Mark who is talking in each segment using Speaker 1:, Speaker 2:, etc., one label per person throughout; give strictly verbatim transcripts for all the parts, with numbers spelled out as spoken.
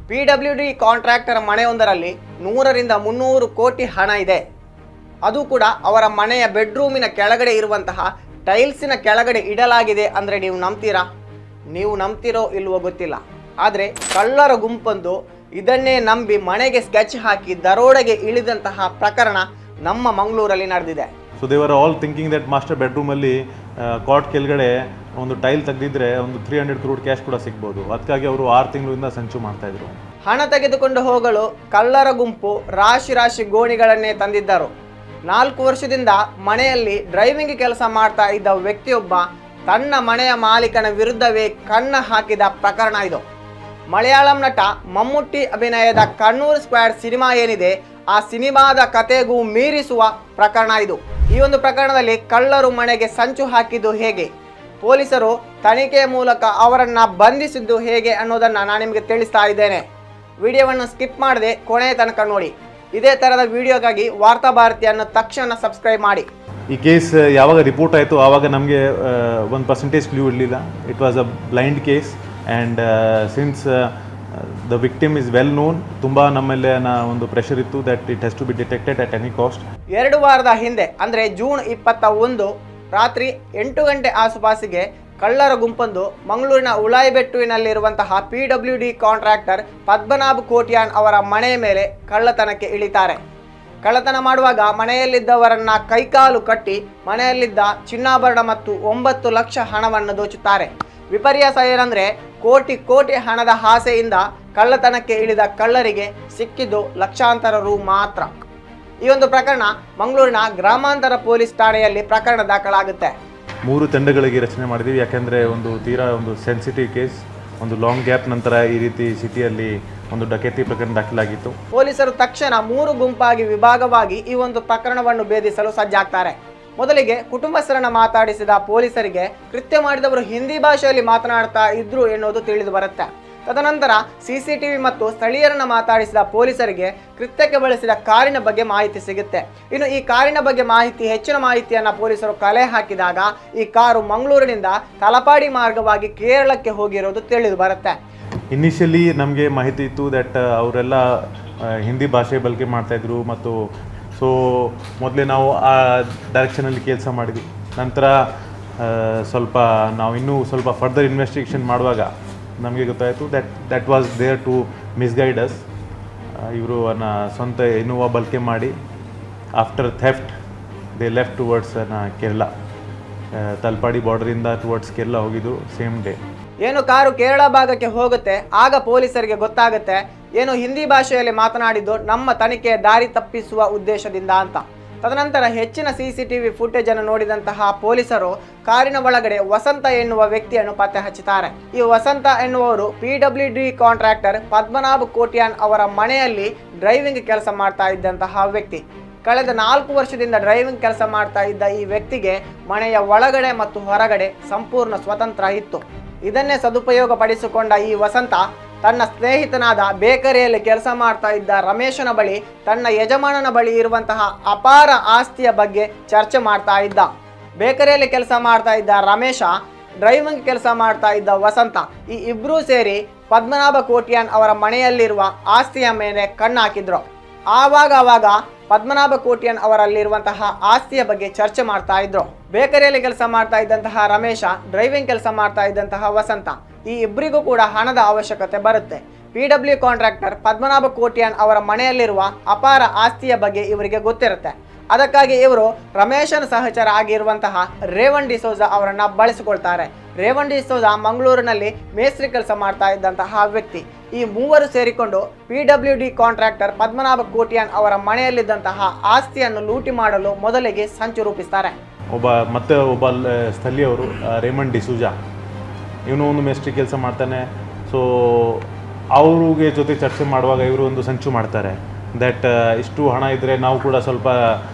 Speaker 1: P W D contractor ಮನೆಯೊಂದರಲ್ಲಿ ನೂರರಿಂದ ಮುನ್ನೂರು ಕೋಟಿ ಹಣ ಇದೆ. ಅದು ಕೂಡ ಅವರ ಮನೆಯ ಬೆಡ್ರೂಮಿನ ಕೆಳಗಡೆ ಇರುವಂತಹ ಟೈಲ್ಸಿನ ಕೆಳಗಡೆ ಇಡಲಾಗಿದೆ ಅಂದರೆ ನೀವು ನಂಬ್ತೀರಾ? ನೀವು ನಂಬ್ತಿರೋ ಇಲ್ವೋ ಗೊತ್ತಿಲ್ಲ. ಆದರೆ ಕಳ್ಳರ ಗುಂಪೊಂದು ಇದನ್ನೇ ನಂಬಿ ಮನೆಗೆ ಸ್ಕೆಚ್ ಹಾಕಿ ದರೋಡೆಗೆ ಇಳಿದಂತಹ ಪ್ರಕರಣ ನಮ್ಮ ಮಂಗಳೂರಲ್ಲಿ ನಡೆದಿದೆ.
Speaker 2: So they were all thinking that master ಬೆಡ್ರೂಮಲ್ಲಿ ಕಾಟ್ ಕೆಳಗಡೆ ಒಂದು ಟೈಲ್ ತೆಗೆದಿದ್ರೆ ಒಂದು ತ್ರೀ ಹಂಡ್ರೆಡ್ ಕ್ರೋಡ್ ಕ್ಯಾಶ್ ಕೂಡ ಸಿಗ್ಬೋದು. ಅದಕ್ಕಾಗಿ ಅವರು ಆರು ತಿಂಗಳಿಂದ ಸಂಚು ಮಾಡ್ತಾ ಇದ್ರು.
Speaker 1: ಹಣ ತೆಗೆದುಕೊಂಡು ಹೋಗಲು ಕಳ್ಳರ ಗುಂಪು ರಾಶಿ ರಾಶಿ ಗೋಣಿಗಳನ್ನೇ ತಂದಿದ್ದರು. ನಾಲ್ಕು ವರ್ಷದಿಂದ ಮನೆಯಲ್ಲಿ ಡ್ರೈವಿಂಗ್ ಕೆಲಸ ಮಾಡ್ತಾ ಇದ್ದ ವ್ಯಕ್ತಿಯೊಬ್ಬ ತನ್ನ ಮನೆಯ ಮಾಲೀಕನ ವಿರುದ್ಧವೇ ಕಣ್ಣ ಹಾಕಿದ ಪ್ರಕರಣ ಇದು. ಮಲಯಾಳಂ ನಟ ಮಮ್ಮುಟ್ಟಿ ಅಭಿನಯದ ಕಣ್ಣೂರ್ ಸ್ಕ್ವಾಡ್ ಸಿನಿಮಾ ಏನಿದೆ, ಆ ಸಿನಿಮಾದ ಕತೆಗೂ ಮೀರಿಸುವ ಪ್ರಕರಣ ಇದು. ಈ ಒಂದು ಪ್ರಕರಣದಲ್ಲಿ ಕಳ್ಳರು ಮನೆಗೆ ಸಂಚು ಹಾಕಿದ್ದು ಹೇಗೆ, ಪೊಲೀಸರು ತನಿಖೆಯ ಮೂಲಕ ಅವರನ್ನ ಬಂಧಿಸಿದ್ದು ಹೇಗೆ ಅನ್ನೋದನ್ನ ನಾನು ನಿಮಗೆ ತಿಳಿಸ್ತಾ ಇದ್ದೇನೆ. ವಿಡಿಯೋವನ್ನು ಸ್ಕಿಪ್ ಮಾಡದೆ ಕೊನೆಯ ತನಕ ನೋಡಿ. ಇದೇ ಥರದ ವಿಡಿಯೋಗಾಗಿ ವಾರ್ತಾ ಭಾರತಿಯನ್ನು ತಕ್ಷಣ ಸಬ್ಸ್ಕ್ರೈಬ್ ಮಾಡಿ.
Speaker 2: ಈ ಕೇಸ್ ಯಾವಾಗ ರಿಪೋರ್ಟ್ ಆಯಿತು ಆವಾಗ ನಮಗೆ ಒಂದು ಪರ್ಸೆಂಟೇಜ್ ಕ್ಲೂ ಇರಲಿಲ್ಲ. It was a blind case and since the victim is well known, ತುಂಬ ನಮ್ಮಲ್ಲೇ ಒಂದು ಪ್ರೆಷರ್ ಇತ್ತು that it has to be detected at any cost.
Speaker 1: ಎರಡು ವಾರದ ಹಿಂದೆ ಅಂದರೆ ಜೂನ್ ಇಪ್ಪತ್ತ ಒಂದು ರಾತ್ರಿ ಎಂಟು ಗಂಟೆ ಆಸುಪಾಸಿಗೆ ಕಳ್ಳರ ಗುಂಪೊಂದು ಮಂಗಳೂರಿನ ಉಳಾಯಿಬೆಟ್ಟುವಿನಲ್ಲಿರುವಂತಹ P W D contractor Padmanabha Kotian ಅವರ ಮನೆಯ ಮೇಲೆ ಕಳ್ಳತನಕ್ಕೆ ಇಳಿತಾರೆ. ಕಳ್ಳತನ ಮಾಡುವಾಗ ಮನೆಯಲ್ಲಿದ್ದವರನ್ನ ಕೈಕಾಲು ಕಟ್ಟಿ ಮನೆಯಲ್ಲಿದ್ದ ಚಿನ್ನಾಭರಣ ಮತ್ತು ಒಂಬತ್ತು ಲಕ್ಷ ಹಣವನ್ನು ದೋಚುತ್ತಾರೆ. ವಿಪರ್ಯಾಸ ಏನಂದ್ರೆ ಕೋಟಿ ಕೋಟಿ ಹಣದ ಆಸೆಯಿಂದ ಕಳ್ಳತನಕ್ಕೆ ಇಳಿದ ಕಳ್ಳರಿಗೆ ಸಿಕ್ಕಿದ್ದು ಲಕ್ಷಾಂತರ ರು ಮಾತ್ರ. ಈ ಒಂದು ಪ್ರಕರಣ ಮಂಗಳೂರಿನ ಗ್ರಾಮಾಂತರ ಪೊಲೀಸ್ ಠಾಣೆಯಲ್ಲಿ ಪ್ರಕರಣ ದಾಖಲಾಗುತ್ತೆ.
Speaker 2: ಮೂರು ತಂಡಗಳಿಗೆ ರಚನೆ ಮಾಡಿದ್ದೀವಿ, ಯಾಕೆಂದರೆ ಒಂದು ತೀರಾ ಒಂದು ಸೆನ್ಸಿಟಿವ್ ಕೇಸ್. ಒಂದು ಲಾಂಗ್ ಗ್ಯಾಪ್ ನಂತರ ಈ ರೀತಿ ಸಿಟಿಯಲ್ಲಿ ಒಂದು ಡಕೇತಿ ಪ್ರಕರಣ ದಾಖಲಾಗಿತ್ತು.
Speaker 1: ಪೊಲೀಸರು ತಕ್ಷಣ ಮೂರು ಗುಂಪಾಗಿ ವಿಭಾಗವಾಗಿ ಈ ಒಂದು ಪ್ರಕರಣವನ್ನು ಭೇದಿಸಲು ಸಜ್ಜಾಗ್ತಾರೆ. ಮೊದಲಿಗೆ ಕುಟುಂಬಸ್ಥರನ್ನ ಮಾತಾಡಿಸಿದ ಪೊಲೀಸರಿಗೆ ಕೃತ್ಯ ಮಾಡಿದವರು ಹಿಂದಿ ಭಾಷೆಯಲ್ಲಿ ಮಾತನಾಡ್ತಾ ಇದ್ರು ಎನ್ನುವುದು ತಿಳಿದು ಬರುತ್ತೆ. ತದನಂತರ ಸಿಸಿಟಿವಿ ಮತ್ತು ಸ್ಥಳೀಯರನ್ನ ಮಾತಾಡಿಸಿದ ಪೊಲೀಸರಿಗೆ ಕೃತ್ಯಕ್ಕೆ ಬಳಸಿದ ಕಾರಿನ ಬಗ್ಗೆ ಮಾಹಿತಿ ಸಿಗುತ್ತೆ. ಇನ್ನು ಈ ಕಾರಿನ ಬಗ್ಗೆ ಮಾಹಿತಿ ಹೆಚ್ಚಿನ ಮಾಹಿತಿಯನ್ನ ಪೊಲೀಸರು ಕಲೆ ಹಾಕಿದಾಗ ಈ ಕಾರು ಮಂಗಳೂರಿನಿಂದ ತಲಪಾಡಿ ಮಾರ್ಗವಾಗಿ ಕೇರಳಕ್ಕೆ ಹೋಗಿರೋದು ತಿಳಿದು ಬರುತ್ತೆ.
Speaker 2: ಇನಿಷಿಯಲಿ ನಮಗೆ ಮಾಹಿತಿ ಇತ್ತು ದಟ್ ಅವರೆಲ್ಲ ಹಿಂದಿ ಭಾಷೆ ಬಳಕೆ ಮಾಡ್ತಾಯಿದ್ರು ಮತ್ತು ಸೊ ಮೊದಲೇ ನಾವು ಆ ಡೈರೆಕ್ಷನಲ್ಲಿ ಕೆಲಸ ಮಾಡಿದ್ವಿ. ನಂತರ ಸ್ವಲ್ಪ ನಾವು ಇನ್ನೂ ಸ್ವಲ್ಪ ಫರ್ದರ್ ಇನ್ವೆಸ್ಟಿಗೇಷನ್ ಮಾಡುವಾಗ ನಮಗೆ ಗೊತ್ತಾಯಿತು that that was there to misguide us. ಇವರು ಅನ್ನ ಸ್ವಂತ ಇನೋವಾ ಬಳಕೆ ಮಾಡಿ after theft they left towards Kerala, ತಲಪಾಡಿ ಬಾರ್ಡರಿಂದ ಟುವರ್ಡ್ಸ್ ಕೇರಳ ಹೋಗಿದ್ದು ಸೇಮ್ ಡೇ.
Speaker 1: ಏನು ಕಾರು ಕೇರಳ ಭಾಗಕ್ಕೆ ಹೋಗುತ್ತೆ ಆಗ ಪೊಲೀಸರಿಗೆ ಗೊತ್ತಾಗುತ್ತೆ ಏನು ಹಿಂದಿ ಭಾಷೆಯಲ್ಲಿ ಮಾತನಾಡಿದ್ದು ನಮ್ಮ ತನಿಖೆಯ ದಾರಿ ತಪ್ಪಿಸುವ ಉದ್ದೇಶದಿಂದ ಅಂತ. ತದನಂತರ ಹೆಚ್ಚಿನ ಸಿಸಿಟಿವಿ ಫುಟೇಜ್ ಅನ್ನು ನೋಡಿದಂತಹ ಪೊಲೀಸರು ಕಾರಿನ ಒಳಗಡೆ ವಸಂತ ಎನ್ನುವ ವ್ಯಕ್ತಿಯನ್ನು ಪತ್ತೆ ಹಚ್ಚುತ್ತಾರೆ. ಈ ವಸಂತ ಎನ್ನುವರು P W D contractor Padmanabha Kotian ಅವರ ಮನೆಯಲ್ಲಿ ಡ್ರೈವಿಂಗ್ ಕೆಲಸ ಮಾಡ್ತಾ ಇದ್ದಂತಹ ವ್ಯಕ್ತಿ. ಕಳೆದ ನಾಲ್ಕು ವರ್ಷದಿಂದ ಡ್ರೈವಿಂಗ್ ಕೆಲಸ ಮಾಡ್ತಾ ಇದ್ದ ಈ ವ್ಯಕ್ತಿಗೆ ಮನೆಯ ಒಳಗಡೆ ಮತ್ತು ಹೊರಗಡೆ ಸಂಪೂರ್ಣ ಸ್ವತಂತ್ರ ಇತ್ತು. ಇದನ್ನೇ ಸದುಪಯೋಗ ಪಡಿಸಿಕೊಂಡ ಈ ವಸಂತ ತನ್ನ ಸ್ನೇಹಿತನಾದ ಬೇಕರಿಯಲ್ಲಿ ಕೆಲಸ ಮಾಡ್ತಾ ಇದ್ದ ರಮೇಶನ ಬಳಿ ತನ್ನ ಯಜಮಾನನ ಬಳಿ ಇರುವಂತಹ ಅಪಾರ ಆಸ್ತಿಯ ಬಗ್ಗೆ ಚರ್ಚೆ ಮಾಡ್ತಾ ಇದ್ದ. ಬೇಕರಿಯಲ್ಲಿ ಕೆಲಸ ಮಾಡ್ತಾ ಇದ್ದ ರಮೇಶ, ಡ್ರೈವಿಂಗ್ ಕೆಲಸ ಮಾಡ್ತಾ ಇದ್ದ ವಸಂತ, ಈ ಇಬ್ಬರೂ ಸೇರಿ ಪದ್ಮನಾಭ ಕೋಟ್ಯಾನ್ ಅವರ ಮನೆಯಲ್ಲಿರುವ ಆಸ್ತಿಯ ಮೇಲೆ ಕಣ್ಣು ಹಾಕಿದ್ರು. ಆವಾಗ ಆವಾಗ ಪದ್ಮನಾಭ ಕೋಟ್ಯಾನ್ ಅವರಲ್ಲಿರುವಂತಹ ಆಸ್ತಿಯ ಬಗ್ಗೆ ಚರ್ಚೆ ಮಾಡ್ತಾ ಇದ್ರು. ಬೇಕರಿಯಲ್ಲಿ ಕೆಲಸ ಮಾಡ್ತಾ ಇದ್ದಂತಹ ರಮೇಶ, ಡ್ರೈವಿಂಗ್ ಕೆಲಸ ಮಾಡ್ತಾ ಇದ್ದಂತಹ ವಸಂತ, ಈ ಇಬ್ಬರಿಗೂ ಕೂಡ ಹಣದ ಅವಶ್ಯಕತೆ ಬರುತ್ತೆ. P W contractor Padmanabha Kotian ಅವರ ಮನೆಯಲ್ಲಿರುವ ಅಪಾರ ಆಸ್ತಿಯ ಬಗ್ಗೆ ಇವರಿಗೆ ಗೊತ್ತಿರುತ್ತೆ. ಅದಕ್ಕಾಗಿ ಇವರು ರಮೇಶನ ಸಹಚರ ಆಗಿರುವಂತಹ ರೇವಣ್ ಡಿಸೋಜಾ ಅವರನ್ನ ಬಳಸಿಕೊಳ್ತಾರೆ. ರೇವಣ್ ಡಿಸೋಜಾ ಮಂಗಳೂರಿನಲ್ಲಿ ಮೇಸ್ತ್ರಿ ಕೆಲಸ ಮಾಡ್ತಾ ಇದ್ದಂತಹ ವ್ಯಕ್ತಿ. ಈ ಮೂವರು ಸೇರಿಕೊಂಡು P W D contractor Padmanabha Kotian ಅವರ ಮನೆಯಲ್ಲಿದ್ದಂತಹ ಆಸ್ತಿಯನ್ನು ಲೂಟಿ ಮಾಡಲು ಮೊದಲಿಗೆ ಸಂಚು ರೂಪಿಸ್ತಾರೆ.
Speaker 2: ಒಬ್ಬ ಮತ್ತೆ ಒಬ್ಬ ಸ್ಥಳೀಯವರು ರೇಮಂಡ್ ಡಿಸೂಜಾ, ಇವನು ಒಂದು ಮೇಸ್ತ್ರಿ ಕೆಲಸ ಮಾಡ್ತಾನೆ. ಸೊ ಅವ್ರಿಗೆ ಜೊತೆ ಚರ್ಚೆ ಮಾಡುವಾಗ ಇವರು ಒಂದು ಸಂಚು ಮಾಡ್ತಾರೆ ದಟ್ ಇಷ್ಟು ಹಣ ಇದ್ದರೆ ನಾವು ಕೂಡ ಸ್ವಲ್ಪ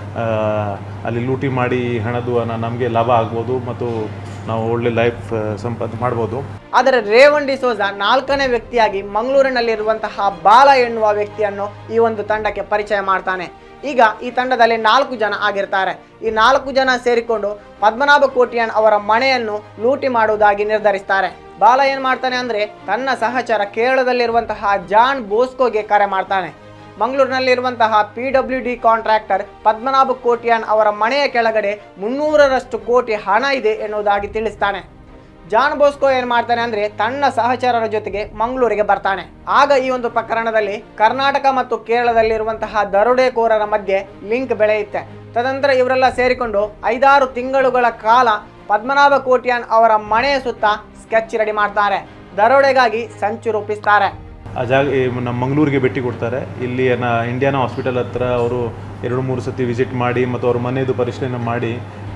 Speaker 2: ಅಲ್ಲಿ ಲೂಟಿ ಮಾಡಿ ಹಣದು ನಮಗೆ ಲಾಭ ಆಗ್ಬೋದು ಮತ್ತು ನಾವು ಒಳ್ಳೆ ಲೈಫ್ ಸಂಪಾದನೆ ಮಾಡ್ಬೋದು.
Speaker 1: ಆದರೆ ರೇವಣ್ ಡಿಸೋಜಾ ನಾಲ್ಕನೇ ವ್ಯಕ್ತಿಯಾಗಿ ಮಂಗಳೂರಿನಲ್ಲಿರುವಂತಹ ಬಾಲ ಎನ್ನುವ ವ್ಯಕ್ತಿಯನ್ನು ಈ ಒಂದು ತಂಡಕ್ಕೆ ಪರಿಚಯ ಮಾಡ್ತಾನೆ. ಈಗ ಈ ತಂಡದಲ್ಲಿ ನಾಲ್ಕು ಜನ ಆಗಿರ್ತಾರೆ. ಈ ನಾಲ್ಕು ಜನ ಸೇರಿಕೊಂಡು ಪದ್ಮನಾಭ ಕೋಟ್ಯಾನ್ ಅವರ ಮನೆಯನ್ನು ಲೂಟಿ ಮಾಡುವುದಾಗಿ ನಿರ್ಧರಿಸ್ತಾರೆ. ಬಾಲ ಏನು ಮಾಡ್ತಾನೆ ಅಂದರೆ ತನ್ನ ಸಹಚರ ಕೇರಳದಲ್ಲಿರುವಂತಹ ಜಾನ್ ಬೋಸ್ಕೋಗೆ ಕರೆ ಮಾಡ್ತಾನೆ. ಮಂಗಳೂರಿನಲ್ಲಿರುವಂತಹ P W D contractor Padmanabha Kotian ಅವರ ಮನೆಯ ಕೆಳಗಡೆ ಮುನ್ನೂರರಷ್ಟು ಕೋಟಿ ಹಣ ಇದೆ ಎನ್ನುವುದಾಗಿ ತಿಳಿಸ್ತಾನೆ. ಜಾನ್ ಬೋಸ್ಕೋ ಏನು ಮಾಡ್ತಾನೆ ಅಂದರೆ ತನ್ನ ಸಹಚರರ ಜೊತೆಗೆ ಮಂಗಳೂರಿಗೆ ಬರ್ತಾನೆ. ಆಗ ಈ ಒಂದು ಪ್ರಕರಣದಲ್ಲಿ ಕರ್ನಾಟಕ ಮತ್ತು ಕೇರಳದಲ್ಲಿರುವಂತಹ ದರೋಡೆಕೋರರ ಮಧ್ಯೆ ಲಿಂಕ್ ಬೆಳೆಯುತ್ತೆ. ತದನಂತರ ಇವರೆಲ್ಲ ಸೇರಿಕೊಂಡು ಐದಾರು ತಿಂಗಳುಗಳ ಕಾಲ ಪದ್ಮನಾಭ ಕೋಟ್ಯಾನ್ ಅವರ ಮನೆಯ ಸುತ್ತ ಸ್ಕೆಚ್ ರೆಡಿ ಮಾಡ್ತಾರೆ, ದರೋಡೆಗಾಗಿ ಸಂಚು ರೂಪಿಸ್ತಾರೆ.
Speaker 2: ಆ ಜಾಗ ನಮ್ಮ ಮಂಗಳೂರಿಗೆ ಭೇಟಿ ಕೊಡ್ತಾರೆ. ಇಲ್ಲಿ ನಾ ಇಂಡಿಯಾನ ಹಾಸ್ಪಿಟಲ್ ಹತ್ರ ಅವರು ಎರಡು ಮೂರು ಸತಿ ವಿಸಿಟ್ ಮಾಡಿ ಮತ್ತು ಅವ್ರ ಮನೆಯದು ಪರಿಶೀಲನೆ ಮಾಡಿ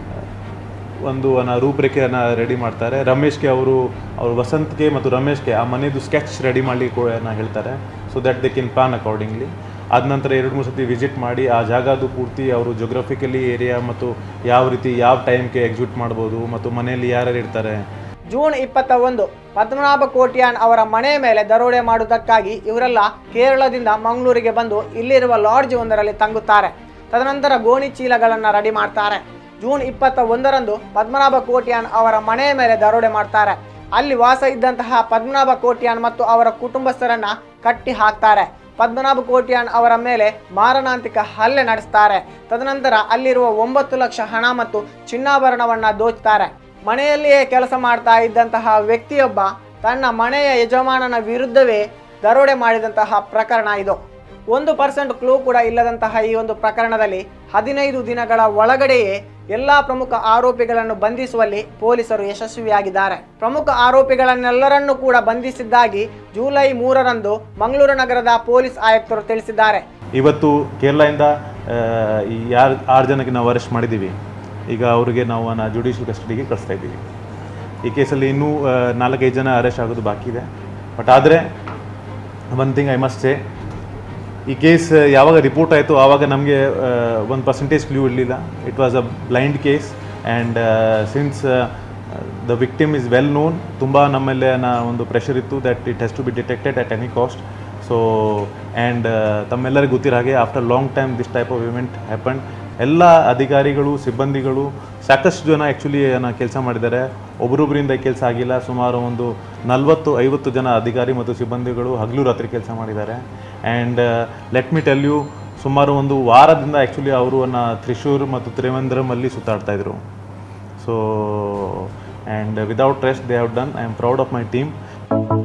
Speaker 2: ಒಂದು ಅನ್ನ ರೂಪರೇಖೆಯನ್ನು ರೆಡಿ ಮಾಡ್ತಾರೆ. ರಮೇಶ್ಗೆ ಅವರು ಅವರು ವಸಂತ್ಗೆ ಮತ್ತು ರಮೇಶ್ಗೆ ಆ ಮನೆಯದು ಸ್ಕೆಚ್ ರೆಡಿ ಮಾಡಿ ಹೇಳ್ತಾರೆ, so that they can plan accordingly. ಆದ ನಂತರ ಎರಡು ಮೂರು ಸತಿ ವಿಸಿಟ್ ಮಾಡಿ ಆ ಜಾಗದು ಪೂರ್ತಿ ಅವರು ಜೋಗ್ರಫಿಕಲಿ ಏರಿಯಾ ಮತ್ತು ಯಾವ ರೀತಿ ಯಾವ ಟೈಮ್ಗೆ ಎಕ್ಸಿಕ್ಯೂಟ್ ಮಾಡ್ಬೋದು ಮತ್ತು ಮನೆಯಲ್ಲಿ ಯಾರ್ಯಾರು ಇರ್ತಾರೆ.
Speaker 1: ಜೂನ್ ಇಪ್ಪತ್ತ ಒಂದು ಪದ್ಮನಾಭ ಕೋಟ್ಯಾನ್ ಅವರ ಮನೆ ಮೇಲೆ ದರೋಡೆ ಮಾಡುವುದಕ್ಕಾಗಿ ಇವರೆಲ್ಲ ಕೇರಳದಿಂದ ಮಂಗಳೂರಿಗೆ ಬಂದು ಇಲ್ಲಿರುವ ಲಾಡ್ಜ್ ಒಂದರಲ್ಲಿ ತಂಗುತ್ತಾರೆ. ತದನಂತರ ಗೋಣಿ ಚೀಲಗಳನ್ನು ರೆಡಿ ಮಾಡ್ತಾರೆ. ಜೂನ್ ಇಪ್ಪತ್ತ ಒಂದರಂದು ಪದ್ಮನಾಭ ಕೋಟ್ಯಾನ್ ಅವರ ಮನೆಯ ಮೇಲೆ ದರೋಡೆ ಮಾಡ್ತಾರೆ. ಅಲ್ಲಿ ವಾಸ ಇದ್ದಂತಹ ಪದ್ಮನಾಭ ಕೋಟ್ಯಾನ್ ಮತ್ತು ಅವರ ಕುಟುಂಬಸ್ಥರನ್ನ ಕಟ್ಟಿ ಹಾಕ್ತಾರೆ. ಪದ್ಮನಾಭ ಕೋಟ್ಯಾನ್ ಅವರ ಮೇಲೆ ಮಾರಣಾಂತಿಕ ಹಲ್ಲೆ ನಡೆಸ್ತಾರೆ. ತದನಂತರ ಅಲ್ಲಿರುವ ಒಂಬತ್ತು ಲಕ್ಷ ಹಣ ಮತ್ತು ಚಿನ್ನಾಭರಣವನ್ನ ದೋಚ್ತಾರೆ. ಮನೆಯಲ್ಲಿಯೇ ಕೆಲಸ ಮಾಡ್ತಾ ಇದ್ದಂತಹ ವ್ಯಕ್ತಿಯೊಬ್ಬ ತನ್ನ ಮನೆಯ ಯಜಮಾನನ ವಿರುದ್ಧವೇ ದರೋಡೆ ಮಾಡಿದಂತಹ ಪ್ರಕರಣ ಇದು. ಒಂದು ಪರ್ಸೆಂಟ್ ಕ್ಲೂ ಕೂಡ ಇಲ್ಲದಂತಹ ಈ ಒಂದು ಪ್ರಕರಣದಲ್ಲಿ ಹದಿನೈದು ದಿನಗಳ ಒಳಗಡೆಯೇ ಎಲ್ಲ ಪ್ರಮುಖ ಆರೋಪಿಗಳನ್ನು ಬಂಧಿಸುವಲ್ಲಿ ಪೊಲೀಸರು ಯಶಸ್ವಿಯಾಗಿದ್ದಾರೆ. ಪ್ರಮುಖ ಆರೋಪಿಗಳನ್ನೆಲ್ಲರನ್ನೂ ಕೂಡ ಬಂಧಿಸಿದ್ದಾಗಿ ಜುಲೈ ಮೂರರಂದು ಮಂಗಳೂರು ನಗರದ ಪೊಲೀಸ್ ಆಯುಕ್ತರು ತಿಳಿಸಿದ್ದಾರೆ.
Speaker 2: ಇವತ್ತು ಕೇರಳದಿಂದ ಈ ಯಾರು ಆರು ಜನಕ್ಕೆ ನಾವು ಅರೆಸ್ಟ್ ಮಾಡಿದ್ದೀವಿ. ಈಗ ಅವರಿಗೆ ನಾವು ಜುಡಿಷಿಯಲ್ ಕಸ್ಟಡಿಗೆ ಕಳಿಸ್ತಾ ಇದ್ದೀವಿ. ಈ ಕೇಸಲ್ಲಿ ಇನ್ನೂ ನಾಲ್ಕೈದು ಜನ ಅರೆಸ್ಟ್ ಆಗೋದು ಬಾಕಿ ಇದೆ. ಬಟ್ ಆದರೆ one thing I must say, ಈ ಕೇಸ್ ಯಾವಾಗ ರಿಪೋರ್ಟ್ ಆಯಿತು ಆವಾಗ ನಮಗೆ ಒಂದು ಪರ್ಸೆಂಟೇಜ್ ಕ್ಲೂ ಇರಲಿಲ್ಲ. It was a blind case and since the victim is well known, ತುಂಬ ನಮ್ಮಲ್ಲೇ ಒಂದು ಪ್ರೆಷರ್ ಇತ್ತು that it has to be detected at any cost. So and ತಮ್ಮೆಲ್ಲರಿಗೂ ಗೊತ್ತಿರೋ ಹಾಗೆ after long time this type of event happened. ಎಲ್ಲ ಅಧಿಕಾರಿಗಳು ಸಿಬ್ಬಂದಿಗಳು ಸಾಕಷ್ಟು ಜನ ಆ್ಯಕ್ಚುಲಿ ಕೆಲಸ ಮಾಡಿದ್ದಾರೆ. ಒಬ್ಬರೊಬ್ಬರಿಂದ ಕೆಲಸ ಆಗಿಲ್ಲ. ಸುಮಾರು ಒಂದು ನಲವತ್ತು ಐವತ್ತು ಜನ ಅಧಿಕಾರಿ ಮತ್ತು ಸಿಬ್ಬಂದಿಗಳು ಹಗಲು ರಾತ್ರಿ ಕೆಲಸ ಮಾಡಿದ್ದಾರೆ. And let me tell you, ಸುಮಾರು ಒಂದು ವಾರದಿಂದ ಆ್ಯಕ್ಚುಲಿ ಅವರು ತ್ರಿಶೂರ್ ಮತ್ತು ತ್ರಿವೇಂದ್ರಮಲ್ಲಿ ಸುತ್ತಾಡ್ತಾಯಿದ್ರು. So and without rest they have done. I am proud of my team.